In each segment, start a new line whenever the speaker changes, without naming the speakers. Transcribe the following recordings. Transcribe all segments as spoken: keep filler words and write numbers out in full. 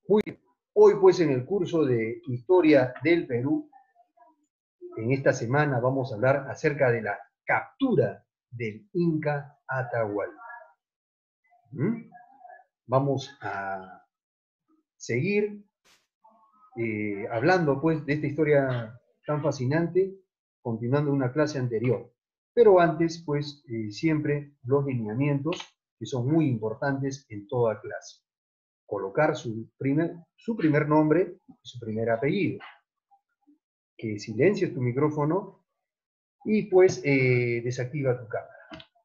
Muy bien. Hoy pues en el curso de Historia del Perú, en esta semana vamos a hablar acerca de la captura del Inca Atahualpa. ¿Mm? Vamos a seguir eh, hablando pues de esta historia tan fascinante, continuando una clase anterior. Pero antes pues eh, siempre los lineamientos que son muy importantes en toda clase. Colocar su primer, su primer nombre y su primer apellido. Que silencies tu micrófono y pues eh, desactiva tu cámara.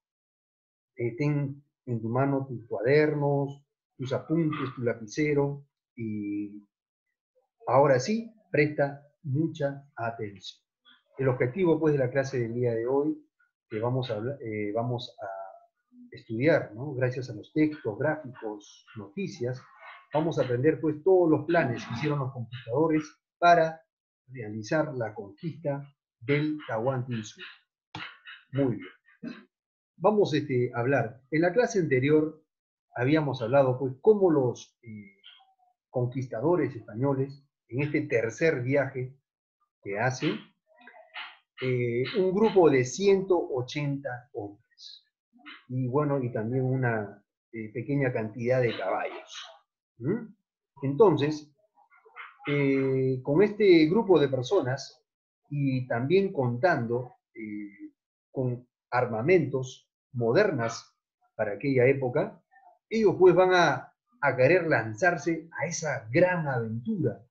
Eh, ten en tu mano tus cuadernos, tus apuntes, tu lapicero y ahora sí, presta mucha atención. El objetivo pues de la clase del día de hoy que vamos a, eh, vamos a estudiar, ¿no? Gracias a los textos, gráficos, noticias, vamos a aprender pues todos los planes que hicieron los conquistadores para realizar la conquista del Tahuantinsuyo. Muy bien. Vamos este, a hablar. En la clase anterior habíamos hablado pues cómo los eh, conquistadores españoles, en este tercer viaje que hacen, eh, un grupo de ciento ochenta hombres. Y bueno, y también una eh, pequeña cantidad de caballos. ¿Mm? Entonces, eh, con este grupo de personas y también contando eh, con armamentos modernas para aquella época, ellos pues van a, a querer lanzarse a esa gran aventura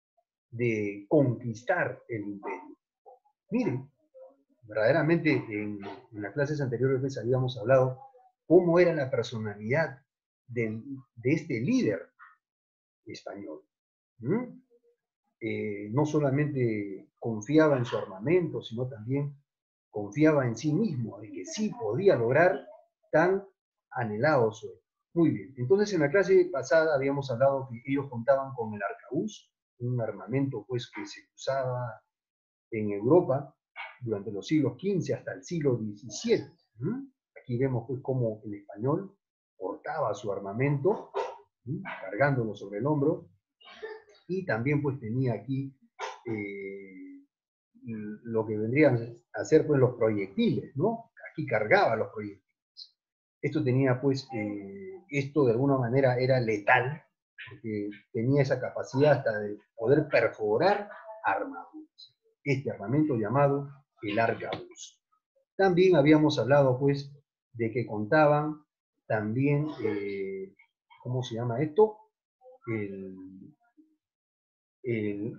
de conquistar el imperio. Miren, verdaderamente en, en las clases anteriores les habíamos hablado cómo era la personalidad de, de este líder español. ¿Mm? Eh, no solamente confiaba en su armamento, sino también confiaba en sí mismo, de que sí podía lograr tan anhelado sueño. Muy bien, entonces en la clase pasada habíamos hablado que ellos contaban con el arcabuz, un armamento pues que se usaba en Europa durante los siglos quince hasta el siglo diecisiete. ¿Mm? Aquí vemos pues cómo el español portaba su armamento, ¿Mm? cargándolo sobre el hombro, y también pues tenía aquí eh, lo que vendrían a ser pues los proyectiles, ¿no? Aquí cargaba los proyectiles. Esto tenía pues, eh, esto de alguna manera era letal, porque tenía esa capacidad hasta de poder perforar armaduras. Este armamento llamado el arcabuz. También habíamos hablado pues de que contaban también, eh, ¿cómo se llama esto? El, el,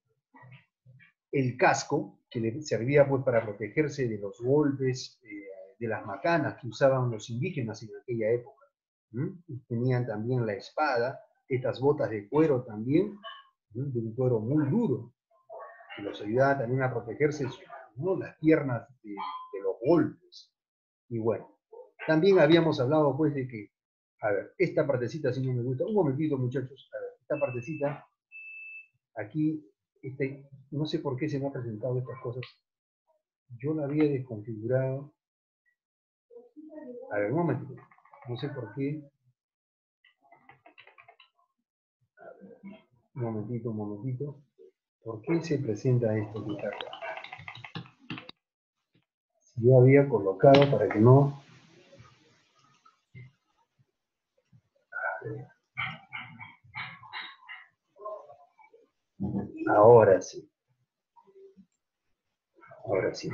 el casco, que le servía pues para protegerse de los golpes, eh, de las macanas que usaban los indígenas en aquella época. ¿Mm? Tenían también la espada, estas botas de cuero también, ¿Mm? de un cuero muy duro, que los ayudaba también a protegerse, ¿no? las piernas de, de los golpes. Y bueno, también habíamos hablado pues de que, a ver, esta partecita si no me gusta, un momentito muchachos, a ver, esta partecita, aquí, este, no sé por qué se me han presentado estas cosas, yo la había desconfigurado, a ver, un momentito, no sé por qué, un momentito, un momentito, ¿por qué se presenta esto que está acá? Si yo había colocado para que no, ahora sí, ahora sí.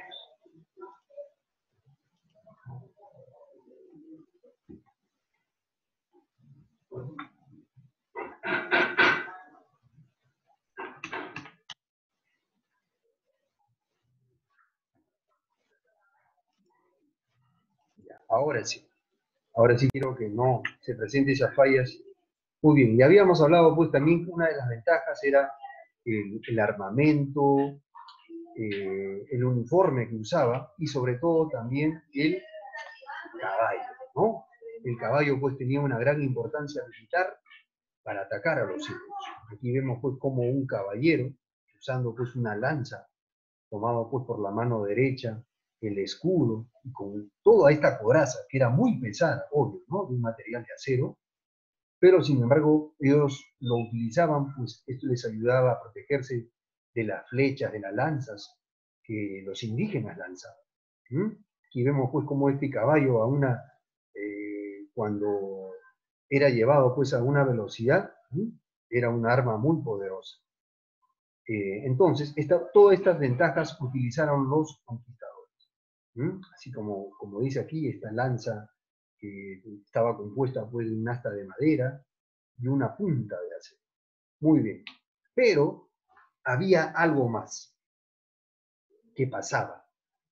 Ahora sí, ahora sí quiero que no se presenten esas fallas. Muy bien, y habíamos hablado pues también que una de las ventajas era el, el armamento, eh, el uniforme que usaba y sobre todo también el caballo, ¿no? El caballo pues tenía una gran importancia militar para atacar a los indios. Aquí vemos pues como un caballero usando pues una lanza tomado pues por la mano derecha, el escudo y con toda esta coraza que era muy pesada, obvio, ¿no? De un material de acero, pero sin embargo ellos lo utilizaban, pues esto les ayudaba a protegerse de las flechas, de las lanzas que los indígenas lanzaban. ¿Mm? Aquí vemos pues cómo este caballo a una, eh, cuando era llevado pues a una velocidad, ¿Mm? era un arma muy poderosa. Eh, entonces, esta, todas estas ventajas utilizaron los conquistadores. ¿Mm? Así como, como dice aquí, esta lanza que estaba compuesta pues, de un asta de madera y una punta de acero. Muy bien. Pero había algo más que pasaba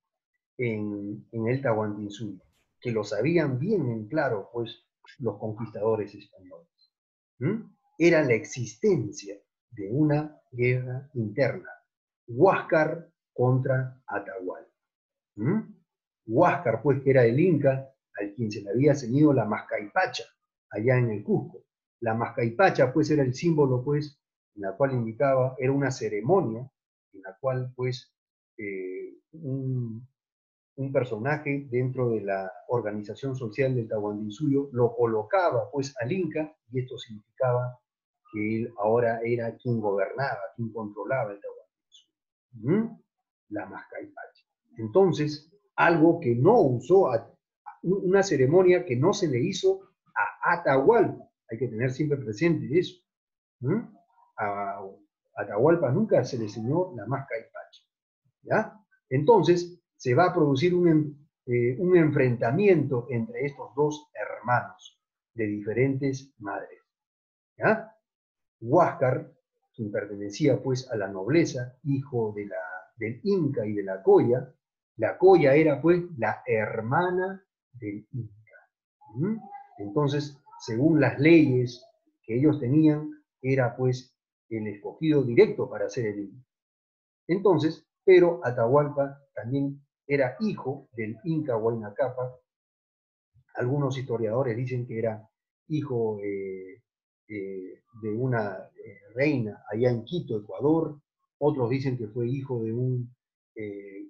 en, en el Tahuantinsuyo, que lo sabían bien en claro pues, los conquistadores españoles. ¿Mm? Era la existencia de una guerra interna. Huáscar contra Atahualpa. ¿Mm? Huáscar, pues, que era el inca al quien se le había ceñido la Mascaipacha, allá en el Cusco. La Mascaipacha, pues, era el símbolo, pues, en la cual indicaba, era una ceremonia en la cual, pues, eh, un, un personaje dentro de la organización social del Tahuantinsuyo lo colocaba, pues, al inca, y esto significaba que él ahora era quien gobernaba, quien controlaba el Tahuantinsuyo. ¿Mm? La Mascaipacha. Entonces, algo que no usó, a, una ceremonia que no se le hizo a Atahualpa. Hay que tener siempre presente eso. ¿Mm? A, a Atahualpa nunca se le enseñó la Mascaipacha. ¿Ya? Entonces, se va a producir un, eh, un enfrentamiento entre estos dos hermanos de diferentes madres. ¿Ya? Huáscar, quien pertenecía pues a la nobleza, hijo de la, del Inca y de la Coya. La Coya era pues la hermana del Inca. ¿Mm? Entonces, según las leyes que ellos tenían, era pues el escogido directo para ser el Inca. Entonces, pero Atahualpa también era hijo del Inca Huayna Cápac. Algunos historiadores dicen que era hijo eh, eh, de una eh, reina allá en Quito, Ecuador. Otros dicen que fue hijo de un eh,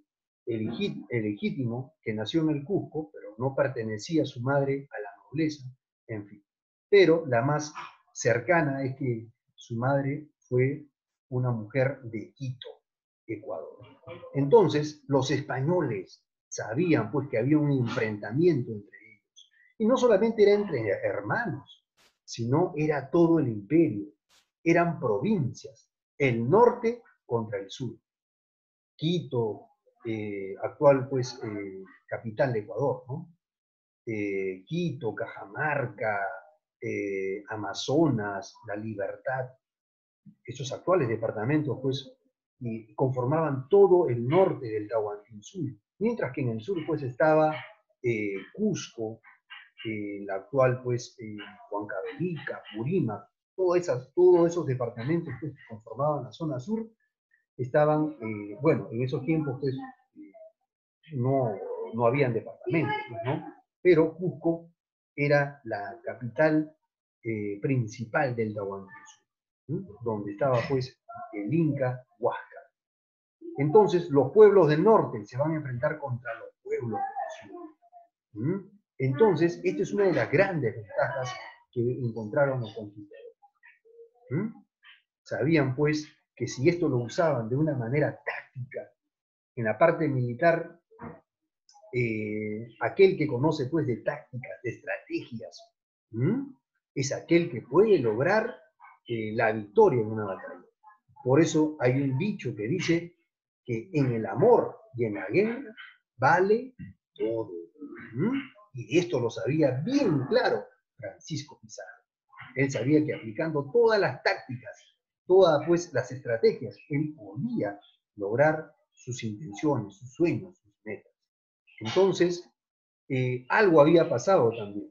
legítimo que nació en el Cusco, pero no pertenecía a su madre a la nobleza, en fin. Pero la más cercana es que su madre fue una mujer de Quito, Ecuador. Entonces, los españoles sabían pues que había un enfrentamiento entre ellos. Y no solamente era entre hermanos, sino era todo el imperio. Eran provincias, el norte contra el sur. Quito, eh, actual pues eh, capital de Ecuador, ¿no? Eh, Quito, Cajamarca, eh, Amazonas, La Libertad, esos actuales departamentos pues y conformaban todo el norte del Tahuantinsuyo, mientras que en el sur pues estaba eh, Cusco, eh, la actual pues eh, Huancavelica, Purímac, todas esas, todos esos departamentos pues, que conformaban la zona sur, estaban, eh, bueno, en esos tiempos pues eh, no, no habían departamentos, ¿no? Pero Cusco era la capital eh, principal del Tahuantinsuyo, ¿sí? Donde estaba pues el Inca Huáscar. Entonces los pueblos del norte se van a enfrentar contra los pueblos del sur. ¿Mm? Entonces, esta es una de las grandes ventajas que encontraron los conquistadores. ¿Mm? Sabían, pues, que si esto lo usaban de una manera táctica, en la parte militar, eh, aquel que conoce, pues, de tácticas, de estrategias, ¿Mm? es aquel que puede lograr eh, la victoria en una batalla. Por eso hay un dicho que dice que en el amor y en la guerra vale todo. ¿Mm? Y esto lo sabía bien claro Francisco Pizarro. Él sabía que aplicando todas las tácticas, todas pues las estrategias, él podía lograr sus intenciones, sus sueños, sus metas. Entonces, eh, algo había pasado también.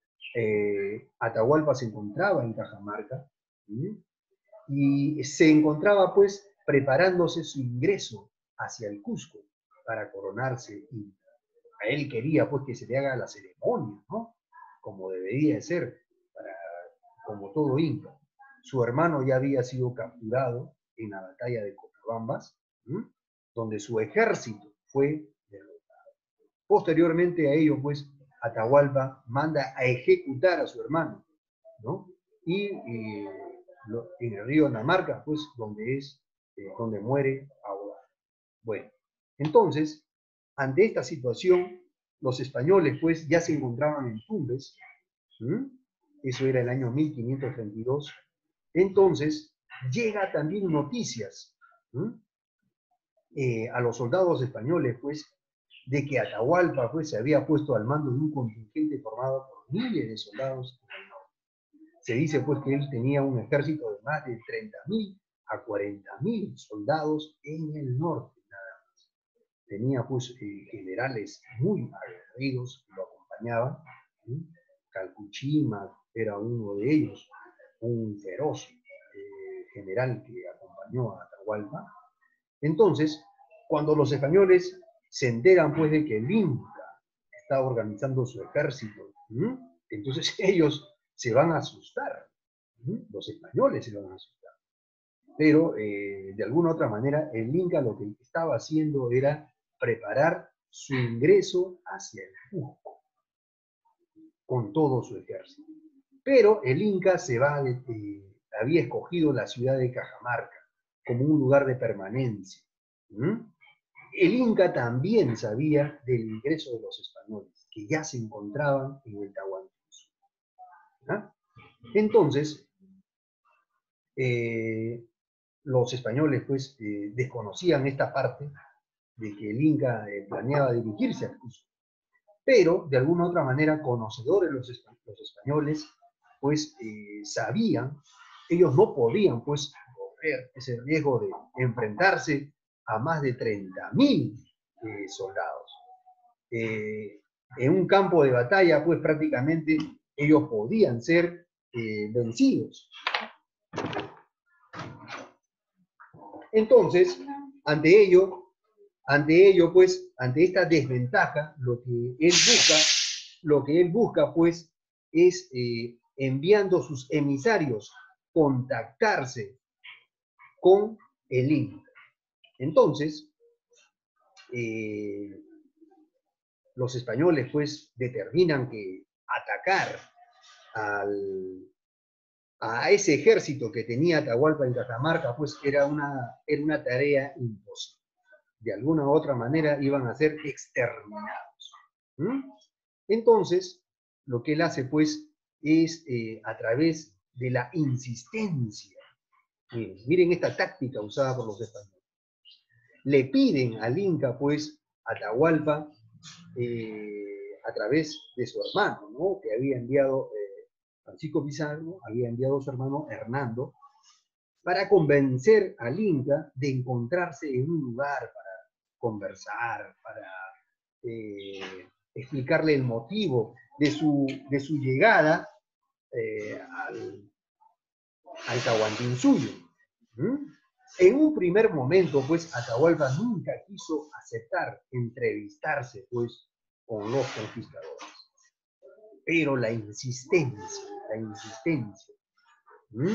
Eh, Atahualpa se encontraba en Cajamarca, ¿sí? Y se encontraba pues preparándose su ingreso hacia el Cusco para coronarse inca. A él quería pues que se le haga la ceremonia, ¿no? Como debería de ser, para, como todo inca. Su hermano ya había sido capturado en la batalla de Cochabambas, ¿sí? Donde su ejército fue derrotado. Posteriormente a ello, pues, Atahualpa manda a ejecutar a su hermano, ¿no? Y, y lo, en el río Namarca, pues, donde es, eh, donde muere ahora. Bueno, entonces, ante esta situación, los españoles, pues, ya se encontraban en Tumbes. ¿Mm? Eso era el año mil quinientos treinta y dos. Entonces, llega también noticias ¿Mm? eh, a los soldados españoles, pues, de que Atahualpa, pues, se había puesto al mando de un contingente formado por miles de soldados en el norte. Se dice, pues, que él tenía un ejército de más de treinta mil a cuarenta mil soldados en el norte, nada más. Tenía, pues, eh, generales muy aguerridos que lo acompañaban. ¿Sí? Calcuchima era uno de ellos, un feroz eh, general que acompañó a Atahualpa. Entonces, cuando los españoles se enteran, pues, de que el Inca está organizando su ejército, ¿sí? Entonces ellos se van a asustar, ¿sí? Los españoles se van a asustar. Pero, eh, de alguna u otra manera, el Inca lo que estaba haciendo era preparar su ingreso hacia el Cusco, con todo su ejército. Pero el Inca se va, eh, había escogido la ciudad de Cajamarca como un lugar de permanencia. ¿Mm? El Inca también sabía del ingreso de los españoles, que ya se encontraban en el Tahuantinsuyo. ¿Ah? Entonces, eh, los españoles pues eh, desconocían esta parte de que el Inca eh, planeaba dirigirse al Cusco. Pero, de alguna u otra manera, conocedores los, los españoles, pues eh, sabían, ellos no podían, pues, correr ese riesgo de enfrentarse a más de treinta mil eh, soldados. Eh, en un campo de batalla, pues, prácticamente ellos podían ser eh, vencidos. Entonces, ante ello, ante ello, pues, ante esta desventaja, lo que él busca, lo que él busca, pues, es eh, enviando sus emisarios, contactarse con el Inca. Entonces, eh, los españoles, pues, determinan que atacar al, a ese ejército que tenía Atahualpa en Cajamarca, pues, era una, era una tarea imposible. De alguna u otra manera iban a ser exterminados. ¿Mm? Entonces, lo que él hace, pues, es eh, a través de la insistencia. Miren, miren esta táctica usada por los españoles. Le piden al Inca, pues, Atahualpa, eh, a través de su hermano, ¿no? Que había enviado, eh, Francisco Pizarro, había enviado a su hermano Hernando, para convencer al Inca de encontrarse en un lugar para conversar, para eh, explicarle el motivo de su, de su llegada eh, al, al Tahuantinsuyo. ¿Mm? En un primer momento, pues, Atahualpa nunca quiso aceptar entrevistarse, pues, con los conquistadores. Pero la insistencia, la insistencia. ¿Mm?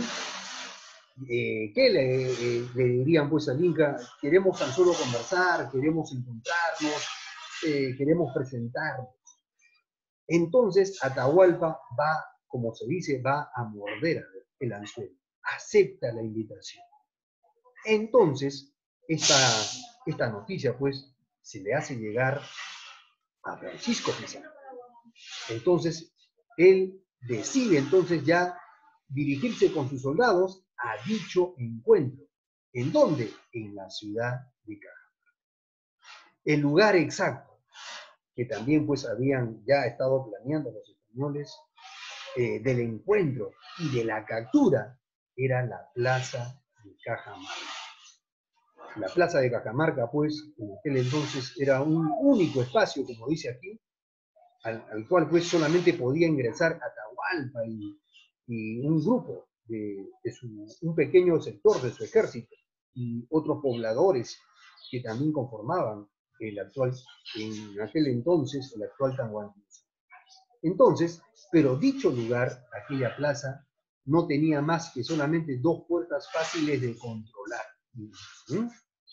Eh, ¿Qué le, eh, le, dirían pues al Inca? Queremos tan solo conversar, queremos encontrarnos, eh, queremos presentarnos. Entonces Atahualpa va, como se dice, va a morder el anzuelo, acepta la invitación. Entonces, esta, esta noticia pues se le hace llegar a Francisco Pizarro. Entonces, él decide entonces ya dirigirse con sus soldados a dicho encuentro. ¿En dónde? En la ciudad de Cajamarca. El lugar exacto, que también pues habían ya estado planeando los españoles, eh, del encuentro y de la captura, era la plaza de Cajamarca. La plaza de Cajamarca, pues, en aquel entonces era un único espacio, como dice aquí, al, al cual pues solamente podía ingresar Atahualpa y, y un grupo de, de su, un pequeño sector de su ejército y otros pobladores que también conformaban el actual, en aquel entonces, el actual Tahuantinsuyo. Entonces, pero dicho lugar, aquella plaza, no tenía más que solamente dos puertas fáciles de controlar. ¿Mm?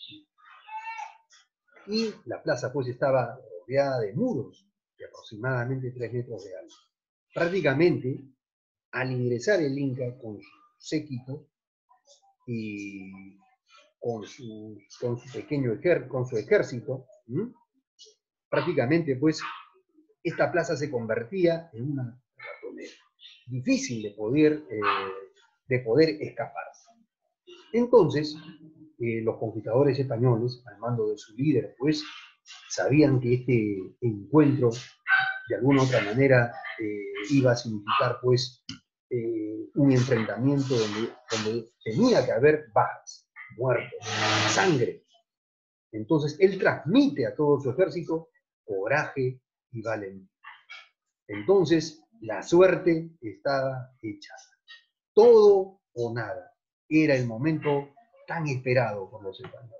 Y la plaza pues estaba rodeada de muros de aproximadamente tres metros de alto. Prácticamente al ingresar el Inca con su séquito y con su, con su pequeño ejército, con su ejército, ¿m? prácticamente pues esta plaza se convertía en una ratonera, difícil de poder, eh, de poder escaparse. Entonces, eh, los conquistadores españoles, al mando de su líder, pues sabían que este encuentro de alguna u otra manera eh, iba a significar pues eh, un enfrentamiento donde, donde tenía que haber bajas, muertos, sangre. Entonces él transmite a todo su ejército coraje y valentía. Entonces la suerte estaba hecha. Todo o nada. Era el momento tan esperado por los españoles.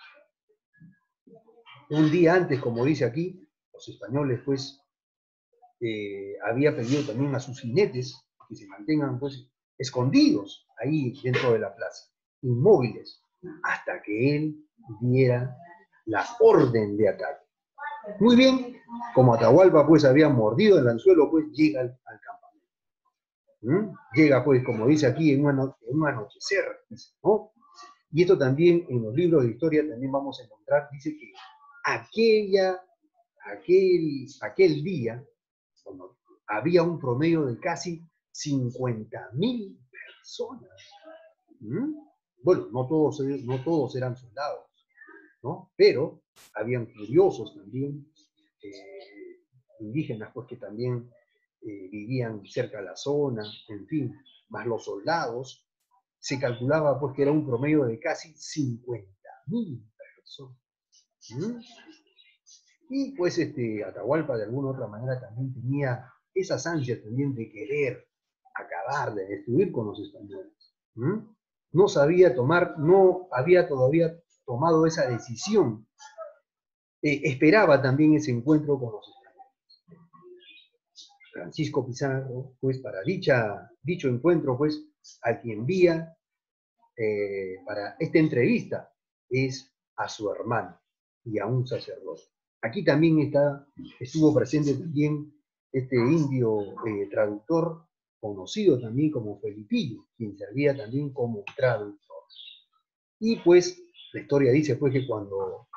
Un día antes, como dice aquí, los españoles pues eh, había pedido también a sus jinetes que se mantengan pues escondidos ahí dentro de la plaza, inmóviles, hasta que él diera la orden de ataque. Muy bien, como Atahualpa pues había mordido el anzuelo, pues llega al, al campamento. ¿Mm? Llega pues, como dice aquí, en, una, en un anochecer, ¿no? Y esto también en los libros de historia también vamos a encontrar, dice que aquella, aquel, aquel día, cuando había un promedio de casi cincuenta mil personas. ¿Mm? Bueno, no todos, no todos eran soldados, ¿no? Pero habían curiosos también, eh, indígenas, pues que también eh, vivían cerca de la zona, en fin, más los soldados. Se calculaba pues que era un promedio de casi cincuenta mil personas. ¿Mm? Y pues este, Atahualpa de alguna u otra manera también tenía esas ansias también de querer acabar, de destruir con los españoles. ¿Mm? No sabía tomar, no había todavía tomado esa decisión. Eh, esperaba también ese encuentro con los españoles. Francisco Pizarro, pues para dicha, dicho encuentro, pues al que envía eh, para esta entrevista es a su hermano y a un sacerdote. Aquí también está, estuvo presente también este indio eh, traductor, conocido también como Felipillo, quien servía también como traductor. Y pues la historia dice pues que cuando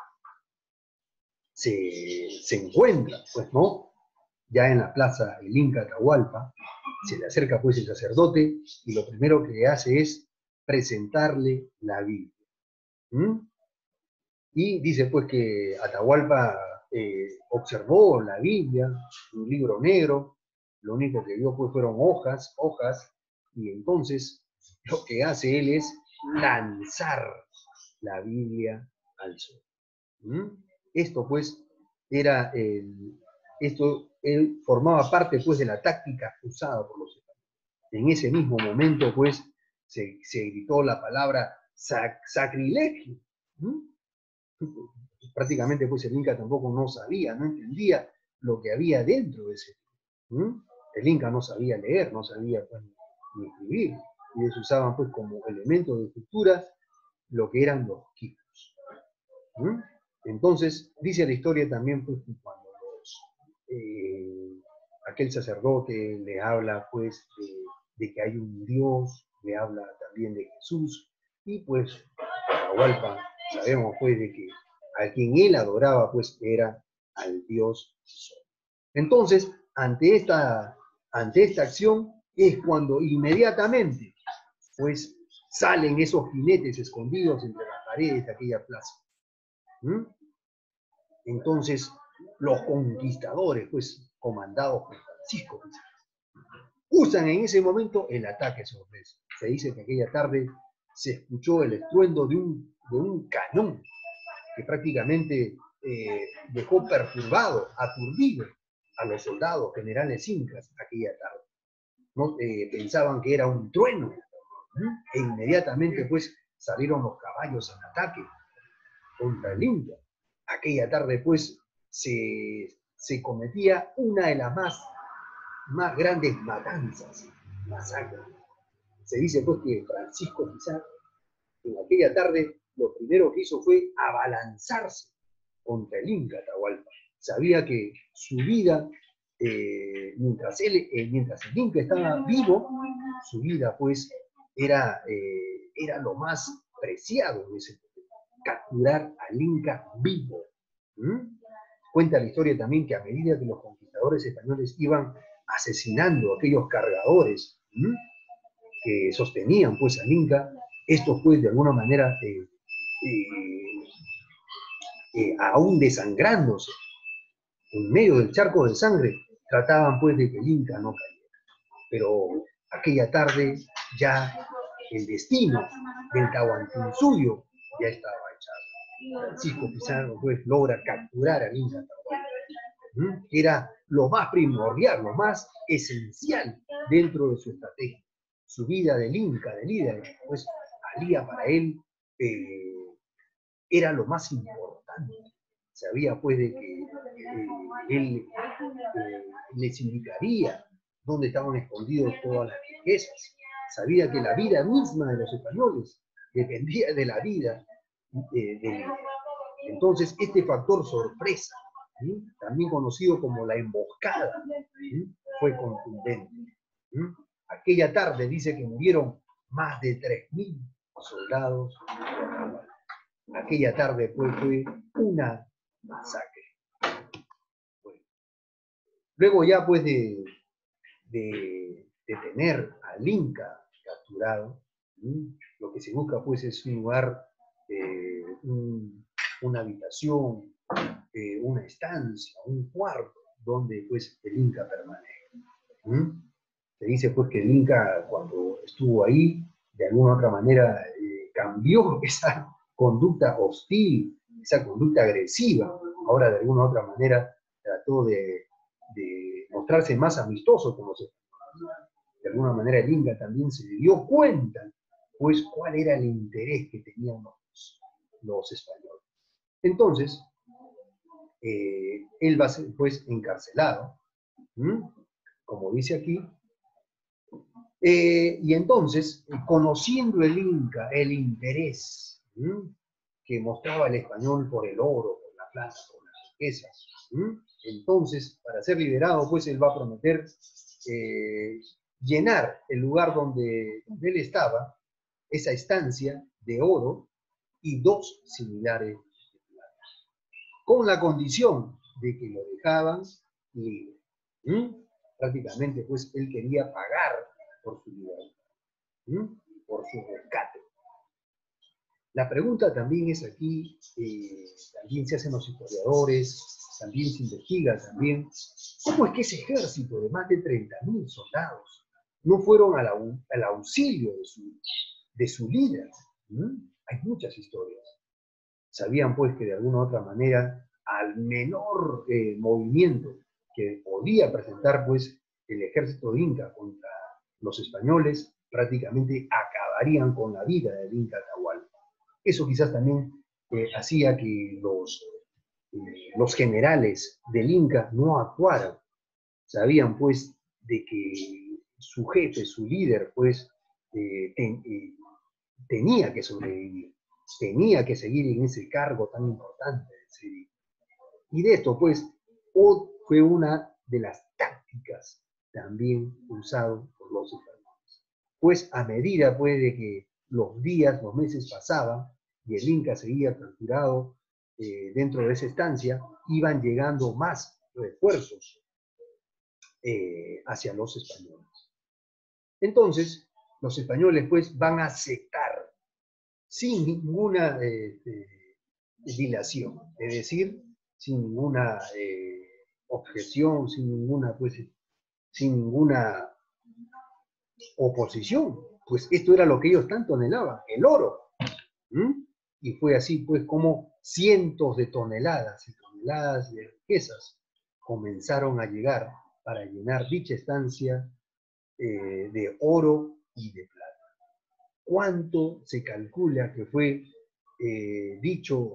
se, se encuentra, pues no, ya en la plaza el Inca Atahualpa, se le acerca pues el sacerdote y lo primero que hace es presentarle la Biblia. ¿Mm? Y dice pues que Atahualpa eh, observó la Biblia, un libro negro, lo único que vio pues fueron hojas, hojas, y entonces lo que hace él es lanzar la Biblia al suelo. ¿Mm? Esto pues era el, esto él formaba parte pues de la táctica usada por los españoles. En ese mismo momento pues se, se gritó la palabra sac, sacrilegio. ¿Mm? Prácticamente pues el Inca tampoco no sabía, no entendía lo que había dentro de ese libro. ¿Mm? El Inca no sabía leer, no sabía pues, ni escribir, y ellos usaban pues como elemento de escritura lo que eran los quipos. ¿Mm? Entonces, dice la historia también pues que cuando los, eh, aquel sacerdote le habla pues de, de que hay un Dios, le habla también de Jesús, y pues Atahualpa sabemos pues de que a quien él adoraba pues era al Dios Sol. Entonces, ante esta, ante esta acción es cuando inmediatamente pues salen esos jinetes escondidos entre las paredes de aquella plaza. ¿Mm? Entonces, los conquistadores, pues comandados por Francisco, usan en ese momento el ataque sorpresa. Se dice que aquella tarde se escuchó el estruendo de un, de un cañón que prácticamente eh, dejó perturbado, aturdido a los soldados generales incas aquella tarde. ¿No? Eh, pensaban que era un trueno, ¿sí? E inmediatamente pues salieron los caballos en ataque contra el Inca. Aquella tarde pues se, se cometía una de las más, más grandes matanzas, masacres. Se dice pues que Francisco Pizarro en aquella tarde lo primero que hizo fue abalanzarse contra el Inca Atahualpa. Sabía que su vida eh, mientras, él, eh, mientras el Inca estaba vivo, su vida pues era, eh, era lo más preciado en ese momento, capturar al Inca vivo. ¿Mm? Cuenta la historia también que a medida que los conquistadores españoles iban asesinando a aquellos cargadores, ¿Mm? que sostenían pues al Inca, estos pues de alguna manera eh, eh, eh, aún desangrándose en medio del charco de sangre, trataban pues de que el Inca no cayera. Pero aquella tarde ya el destino del Tahuantinsuyo ya estaba echado. Francisco Pizarro pues logra capturar al Inca Tahuantinsuyo, que era lo más primordial, lo más esencial dentro de su estrategia. Su vida del Inca, de líder, pues valía para él, eh, era lo más importante. Sabía pues de que eh, él eh, les indicaría dónde estaban escondidos todas las riquezas. Sabía que la vida misma de los españoles dependía de la vida eh, de él. Entonces, este factor sorpresa, ¿sí? También conocido como la emboscada, ¿sí? Fue contundente. ¿Sí? Aquella tarde dice que murieron más de tres mil soldados. Aquella tarde fue, fue una masacre. Bueno, luego ya pues de, de, de tener al Inca capturado, ¿sí? Lo que se busca pues es un lugar, eh, un, una habitación, eh, una estancia, un cuarto donde pues el Inca permanece. ¿Sí? Se dice pues que el Inca cuando estuvo ahí, de alguna u otra manera eh, cambió esa conducta hostil, esa conducta agresiva. Ahora de alguna u otra manera trató de, de mostrarse más amistoso con los españoles. De alguna manera el Inca también se dio cuenta pues cuál era el interés que tenían los, los españoles. Entonces, eh, él va a ser pues encarcelado, ¿Mm? como dice aquí, eh, y entonces, conociendo el Inca el interés ¿Mm? que mostraba el español por el oro, por la plata, por las riquezas, ¿Mm? entonces, para ser liberado, pues él va a prometer eh, llenar el lugar donde, donde él estaba, esa estancia de oro y dos similares de plata, con la condición de que lo dejaban libre. ¿Mm? Prácticamente, pues, él quería pagar por su libertad, ¿Mm? por su rescate. La pregunta también es aquí, eh, también se hacen los historiadores, también se investiga también, ¿cómo es que ese ejército de más de treinta mil soldados no fueron al, au al auxilio de su, de su líder? ¿Mm? Hay muchas historias. Sabían pues que de alguna u otra manera, al menor eh, movimiento que podía presentar pues el ejército inca contra los españoles, prácticamente acabarían con la vida del Inca Atahualpa. Eso quizás también eh, hacía que los, eh, los generales del Inca no actuaran. Sabían pues de que su jefe, su líder, pues eh, ten, eh, tenía que sobrevivir, tenía que seguir en ese cargo tan importante de ser. Y de esto pues fue una de las tácticas también usado por los españoles. Pues a medida pues de que los días, los meses pasaban y el Inca seguía capturado eh, dentro de esa estancia, iban llegando más refuerzos eh, hacia los españoles. Entonces, los españoles pues van a aceptar sin ninguna eh, eh, dilación, es decir, sin ninguna eh, objeción, sin ninguna, pues, sin ninguna oposición, pues esto era lo que ellos tanto anhelaban, el oro. ¿Mm? Y fue así, pues, como cientos de toneladas y toneladas de riquezas comenzaron a llegar para llenar dicha estancia eh, de oro y de plata. ¿Cuánto se calcula que fue eh, dicho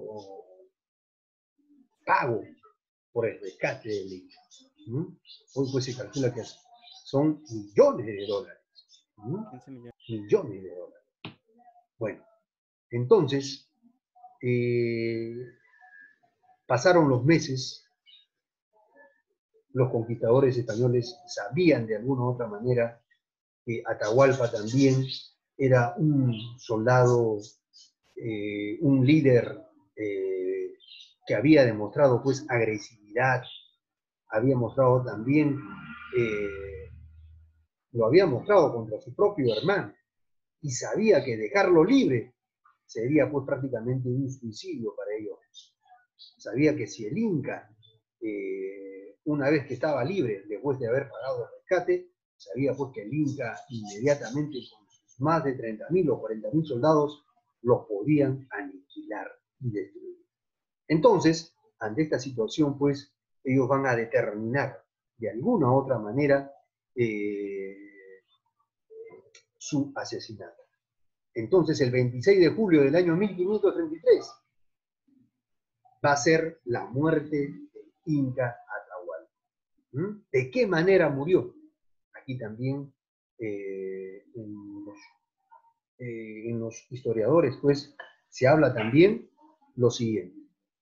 pago por el rescate del Inca? ¿Mm? Hoy pues se calcula que son millones de dólares. ¿Mm? Millones de dólares. Bueno, entonces, eh, pasaron los meses, los conquistadores españoles sabían de alguna u otra manera que Atahualpa también era un soldado, eh, un líder eh, que había demostrado pues agresividad, había mostrado también, eh, lo había mostrado contra su propio hermano, y sabía que dejarlo libre sería pues prácticamente un suicidio para ellos. Sabía que si el Inca, eh, una vez que estaba libre, después de haber pagado el rescate, sabía pues que el Inca inmediatamente con sus más de treinta mil o cuarenta mil soldados los podían aniquilar y destruir. Entonces, ante esta situación, pues, ellos van a determinar de alguna u otra manera eh, su asesinato. Entonces, el veintiséis de julio del año mil quinientos treinta y tres va a ser la muerte del Inca Atahualpa. ¿Mm? ¿De qué manera murió? Aquí también eh, en, los, eh, en los historiadores, pues, se habla también lo siguiente.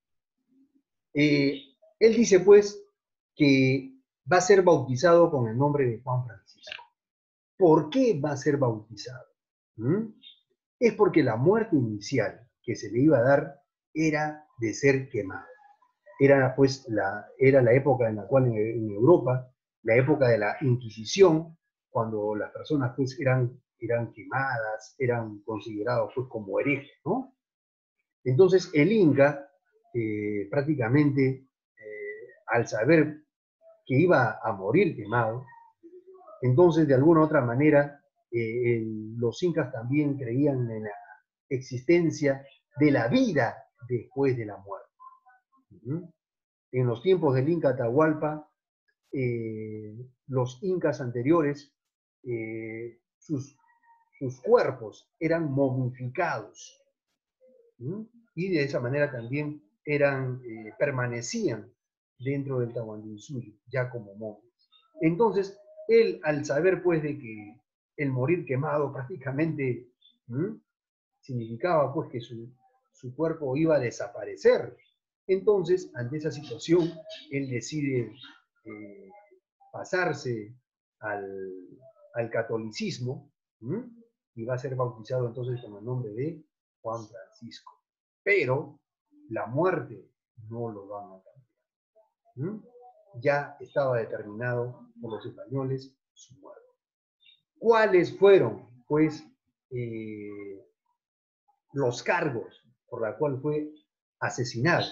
Eh, él dice, pues, que va a ser bautizado con el nombre de Juan Francisco. ¿Por qué va a ser bautizado? ¿Mm? Es porque la muerte inicial que se le iba a dar era de ser quemado. Era, pues, la, era la época en la cual en, en Europa, la época de la Inquisición, cuando las personas pues, eran, eran quemadas, eran considerados pues, como herejes, ¿no? Entonces el Inca eh, prácticamente, eh, al saber que iba a morir quemado, entonces de alguna u otra manera eh, el, los incas también creían en la existencia de la vida después de la muerte. ¿Mm? En los tiempos del Inca Atahualpa, eh, los incas anteriores, eh, sus, sus cuerpos eran momificados. ¿Mm? Y de esa manera también eran, eh, permanecían dentro del Tahuantinsuyo, ya como momias. Entonces, él, al saber pues de que el morir quemado prácticamente ¿Mm? significaba pues que su, su cuerpo iba a desaparecer, entonces, ante esa situación, él decide eh, pasarse al, al catolicismo, ¿m? Y va a ser bautizado entonces con el nombre de Juan Francisco. Pero la muerte no lo van a cambiar. ¿M? Ya estaba determinado por los españoles su muerte. ¿Cuáles fueron, pues, eh, los cargos por la cual fue asesinado?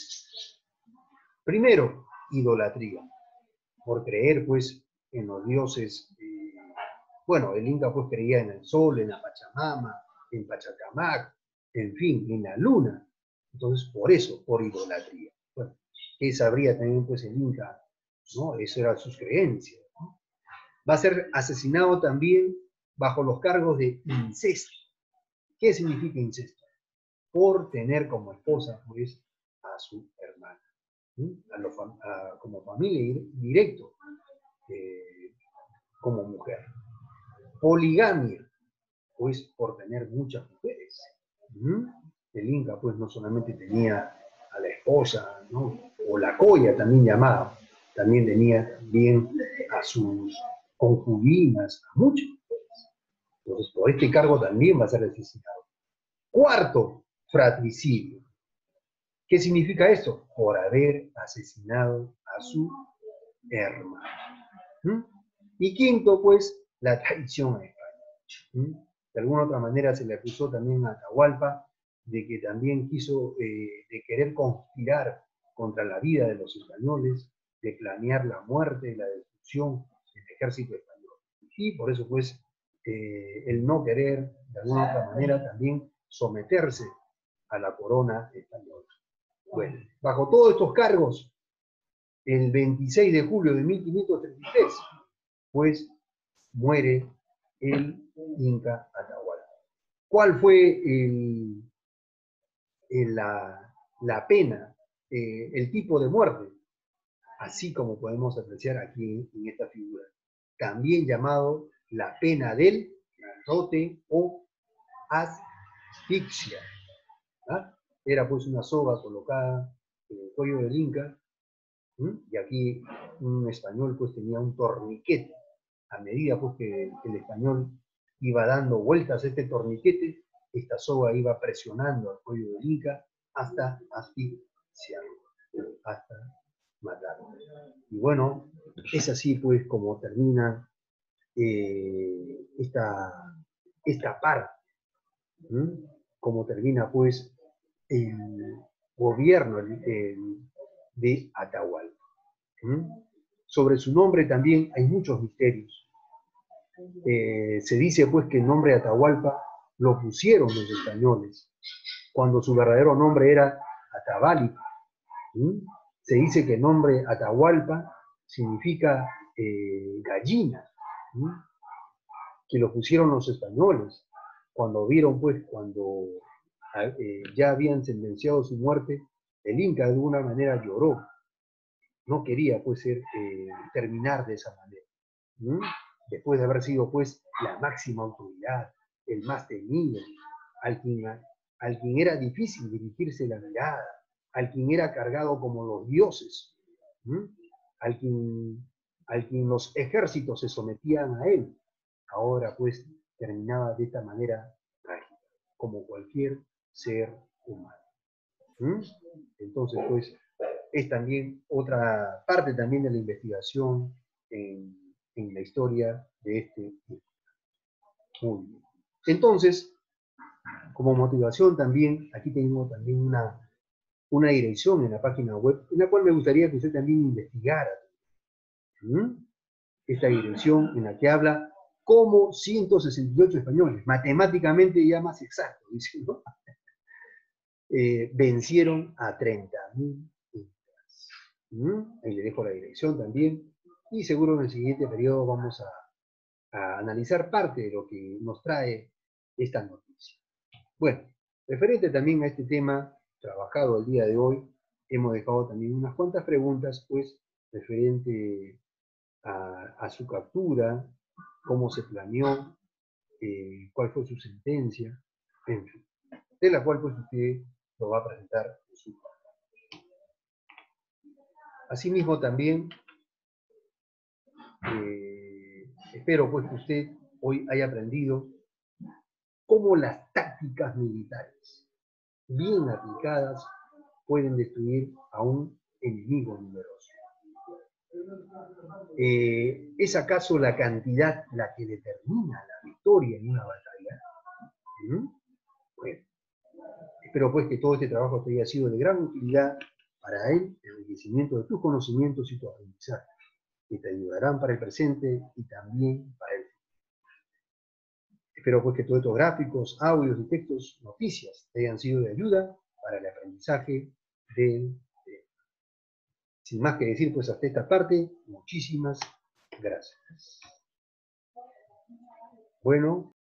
Primero, idolatría, por creer pues en los dioses. Eh, bueno, el Inca pues creía en el sol, en la Pachamama, en Pachacamac, en fin, en la luna. Entonces, por eso, por idolatría. Bueno, ¿qué sabría también pues el Inca? ¿No? Eso eran sus creencias, ¿no? Va a ser asesinado también bajo los cargos de incesto. ¿Qué significa incesto? Por tener como esposa pues a su hermana. A lo, a, como familia directo, eh, como mujer. Poligamia, pues por tener muchas mujeres. ¿Mm? El Inca pues no solamente tenía a la esposa, ¿no? O la colla también llamada, también tenía bien a sus concubinas, a muchas mujeres. Entonces por este cargo también va a ser asesinado. Cuarto, fratricidio. ¿Qué significa esto? Por haber asesinado a su hermano. ¿Mm? Y quinto, pues, la traición a España. ¿Mm? De alguna otra manera se le acusó también a Atahualpa de que también quiso, eh, de querer conspirar contra la vida de los españoles, de planear la muerte y la destrucción del ejército español. Y por eso, pues, eh, el no querer, de alguna otra manera, también someterse a la corona española. Bueno, bajo todos estos cargos, el veintiséis de julio de mil quinientos treinta y tres, pues muere el Inca Atahualpa. ¿Cuál fue el, el, la, la pena, eh, el tipo de muerte? Así como podemos apreciar aquí en esta figura, también llamado la pena del garrote o asfixia. ¿Ah? Era pues una soga colocada en el cuello del Inca ¿Mm? Y aquí un español pues tenía un torniquete. A medida pues que el español iba dando vueltas a este torniquete, esta soga iba presionando al cuello del Inca hasta asfixiarlo, hasta matarlo. Y bueno, es así pues como termina eh, esta, esta parte, ¿m? Como termina pues el gobierno el, el, de Atahualpa. ¿M? Sobre su nombre también hay muchos misterios. Eh, se dice pues que el nombre Atahualpa lo pusieron los españoles, cuando su verdadero nombre era Ataválipa. ¿Mm? Se dice que el nombre Atahualpa significa eh, gallina, ¿Mm? que lo pusieron los españoles, cuando vieron pues, cuando eh, ya habían sentenciado su muerte, el Inca de alguna manera lloró, no quería pues ser, eh, terminar de esa manera. ¿Mm? Después de haber sido pues la máxima autoridad, el más temido, al quien, al quien era difícil dirigirse la mirada, al quien era cargado como los dioses, ¿Mm? al, quien, al quien los ejércitos se sometían a él, ahora pues terminaba de esta manera trágica, como cualquier ser humano. ¿Mm? Entonces pues es también otra parte también de la investigación en, en la historia de este libro. Muy bien. Entonces, como motivación también, aquí tengo también una, una dirección en la página web, en la cual me gustaría que usted también investigara. ¿Mm? Esta dirección en la que habla cómo ciento sesenta y ocho españoles, matemáticamente ya más exacto, dice, ¿no? eh, vencieron a treinta mil incas. ¿Mm? Ahí le dejo la dirección también. Y seguro en el siguiente periodo vamos a, a analizar parte de lo que nos trae esta noticia. Bueno, referente también a este tema trabajado el día de hoy, hemos dejado también unas cuantas preguntas, pues, referente a, a su captura, cómo se planeó, eh, cuál fue su sentencia, en fin, de la cual pues usted lo va a presentar en su parte. Asimismo también, eh, espero pues que usted hoy haya aprendido cómo las tácticas militares, bien aplicadas, pueden destruir a un enemigo numeroso. Eh, ¿Es acaso la cantidad la que determina la victoria en una batalla? ¿Mm? Bueno, espero pues que todo este trabajo te haya sido de gran utilidad para el enriquecimiento de tus conocimientos y tu aprendizaje, que te ayudarán para el presente y también para el futuro. Espero pues que todos estos gráficos, audios y textos, noticias, te hayan sido de ayuda para el aprendizaje del tema. Sin más que decir, pues hasta esta parte, muchísimas gracias. Bueno.